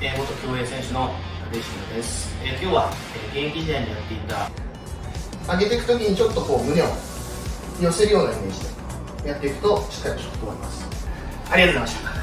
元競泳選手の武石です。今日は現役時代にやっていた上げていくときにちょっとこう胸を寄せるようなイメージでやっていくとしっかりと思います。ありがとうございました。